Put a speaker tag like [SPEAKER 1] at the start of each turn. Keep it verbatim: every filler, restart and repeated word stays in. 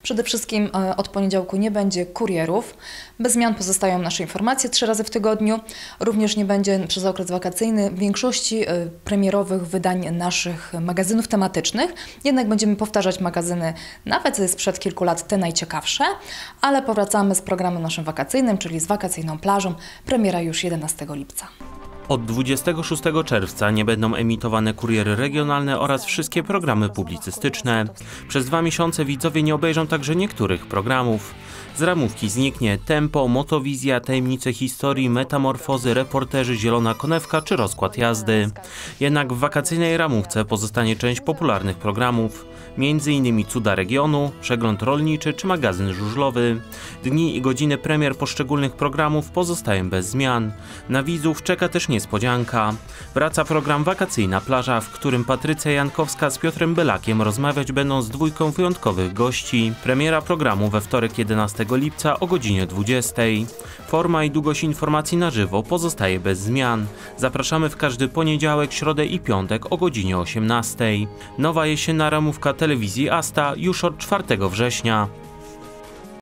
[SPEAKER 1] Przede wszystkim od poniedziałku nie będzie kurierów. Bez zmian pozostają nasze informacje trzy razy w tygodniu. Również nie będzie przez okres wakacyjny większości premierowych wydań naszych magazynów tematycznych. Jednak będziemy powtarzać magazyny nawet sprzed kilku lat, te najciekawsze. Ale powracamy z programem naszym wakacyjnym, czyli z wakacyjną plażą. Premiera już jedenastego lipca.
[SPEAKER 2] Od dwudziestego szóstego czerwca nie będą emitowane kuriery regionalne oraz wszystkie programy publicystyczne. Przez dwa miesiące widzowie nie obejrzą także niektórych programów. Z ramówki zniknie Tempo, Motowizja, Tajemnice historii, Metamorfozy, Reporterzy, Zielona konewka czy Rozkład jazdy. Jednak w wakacyjnej ramówce pozostanie część popularnych programów, między innymi Cuda regionu, Przegląd rolniczy czy magazyn żużlowy. Dni i godziny premier poszczególnych programów pozostają bez zmian. Na widzów czeka też niespodzianka. Wraca program Wakacyjna plaża, w którym Patrycja Jankowska z Piotrem Bylakiem rozmawiać będą z dwójką wyjątkowych gości. Premiera programu we wtorek jedenastego lipca o godzinie dwudziestej. Forma i długość informacji na żywo pozostaje bez zmian. Zapraszamy w każdy poniedziałek, środę i piątek o godzinie osiemnastej. Nowa jesienna ramówka telewizji Asta już od czwartego września.